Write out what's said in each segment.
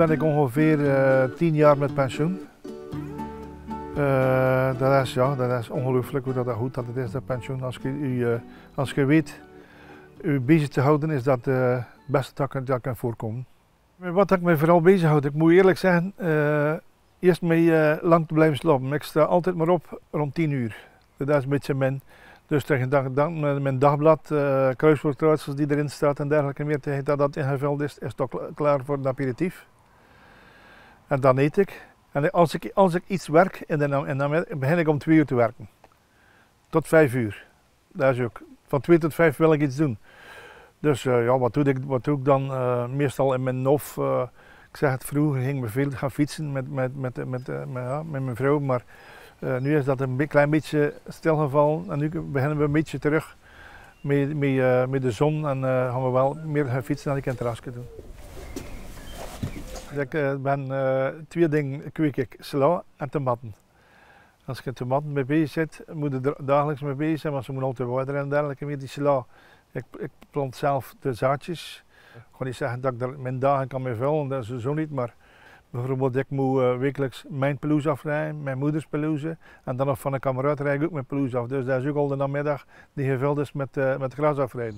ben ik ongeveer 10 jaar met pensioen. Dat is ongelooflijk hoe goed dat het is, dat pensioen. Als je weet u bezig te houden, is dat het beste dat kan voorkomen. Wat ik me vooral bezighoud, ik moet eerlijk zeggen, eerst mee lang te blijven slapen. Ik sta altijd maar op rond 10 uur. Dat is een beetje dus tegen mijn dagblad, kruiswoordraadsels die erin staat en dergelijke meer, tegen dat ingevuld is het toch klaar voor het aperitief. En dan eet ik. En als ik iets werk, en dan begin ik om 2 uur te werken. Tot 5 uur. Dat is ook. Van 2 tot 5 wil ik iets doen. Dus ja, wat doe ik dan? Meestal in mijn hof. Ik zeg het, vroeger ging ik veel gaan fietsen met mijn vrouw, maar nu is dat een klein beetje stilgevallen en nu beginnen we een beetje terug met de zon en gaan we wel meer gaan fietsen dan ik in het terrasje doen. Ik ben 2 dingen kweek ik, sla en tomaten. Als je tomaten mee bezig zit, moet je er dagelijks mee bezig zijn, want ze moeten altijd water en dergelijke meer. Die sla, ik plant zelf de zaadjes. Ik ga niet zeggen dat ik er mijn dagen kan mee vullen, dat is zo niet, maar bijvoorbeeld ik moet wekelijks mijn pelouse afrijden, mijn moeders pelouse en dan nog van een kameraad rijd ik ook mijn pelouse af. Dus dat is ook al de namiddag die gevuld is met gras afrijden.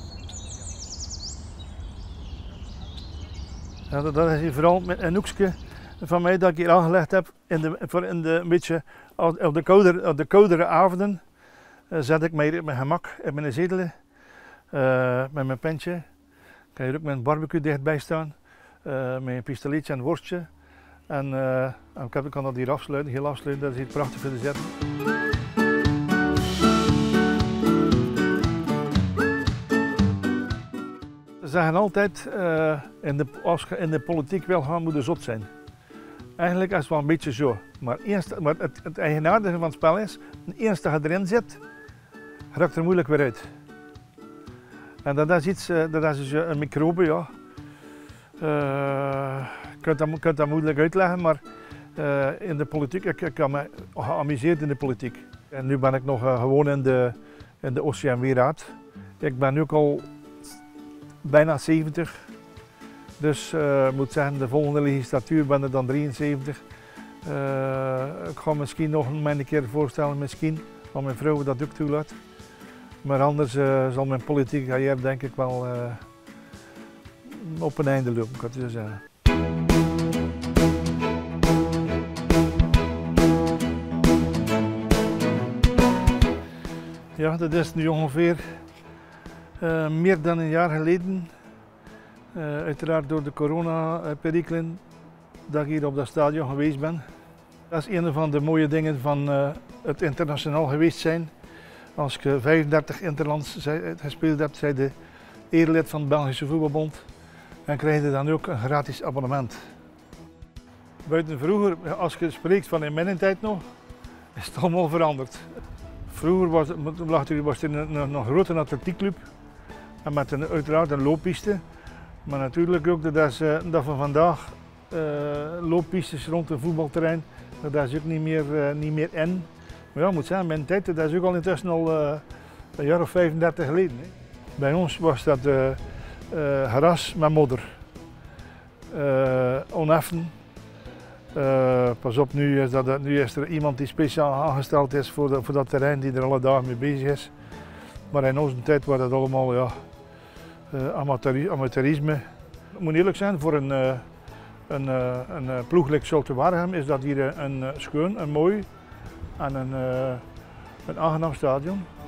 Ja, dat is hier vooral een hoekje van mij dat ik hier aangelegd heb een beetje op de koudere avonden. Zet ik mij op mijn gemak in mijn zetel met mijn pentje. Ik kan hier ook mijn barbecue dichtbij staan, met een pistoletje en een worstje. En ik kan dat hier afsluiten, heel afsluiten, dat is hier prachtig voor te zetten. Ze zeggen altijd, als je in de politiek wil gaan, moet je zot zijn. Eigenlijk is het wel een beetje zo. Maar het eigenaardige van het spel is, eens dat je erin zit, raakt er moeilijk weer uit. En dat is iets, dat is dus een microbe, ja. Je kunt dat moeilijk uitleggen, maar in de politiek, ik heb me geamuseerd in de politiek. En nu ben ik nog gewoon in de OCMW-raad. Ik ben nu ook al bijna 70. Dus ik moet zeggen, de volgende legislatuur ben ik dan 73. Ik ga misschien nog een keer voorstellen, misschien, want mijn vrouw dat ook toelaat. Maar anders zal mijn politieke carrière denk ik wel op een einde lopen, kan ik zo zeggen. Ja, dat is nu ongeveer meer dan een jaar geleden. Uiteraard door de coronaperikelen dat ik hier op dat stadion geweest ben. Dat is een van de mooie dingen van het internationaal geweest zijn. Als je 35 interlands gespeeld hebt, zij de erelid van de Belgische Voetbalbond en krijg je dan ook een gratis abonnement. Buiten vroeger, als je spreekt van in mijn tijd nog, is het allemaal veranderd. Vroeger was er een grote atletiekclub en met uiteraard een looppiste. Maar natuurlijk ook dat van vandaag looppistes rond een voetbalterrein, dat is ook niet meer in. Maar ja, ik moet zeggen, mijn tijd, dat is ook al intussen al een jaar of 35 geleden. Hè. Bij ons was dat gras met modder. Oneffen. Pas op, nu is er iemand die speciaal aangesteld is voor dat terrein, die er alle dagen mee bezig is. Maar in onze tijd was dat allemaal ja, amateurisme. Ik moet eerlijk zijn, voor een ploeg like Zulte Waregem is dat hier een schoon, een mooi en een aangenaam stadion.